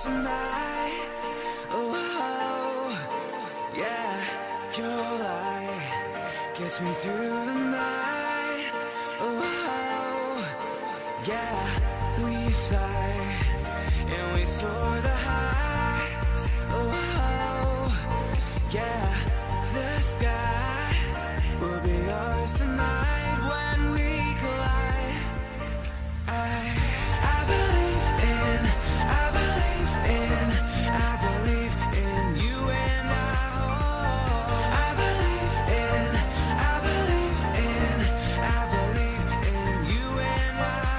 tonight. Oh, yeah, your light gets me through the night. Oh, yeah, we fly and we soar the heights. Oh, yeah, the sky will be ours tonight when we collide. I believe in you and I believe in you and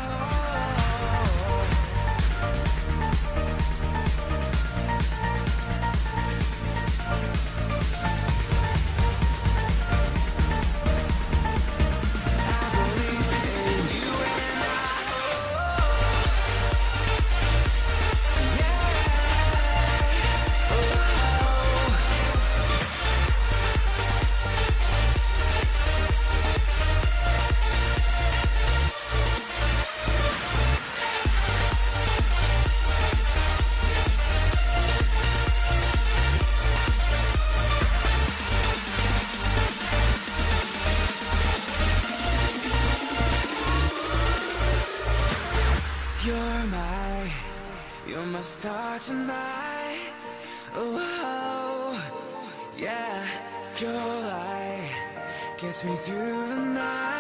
You're my star tonight. Oh, yeah, your light gets me through the night.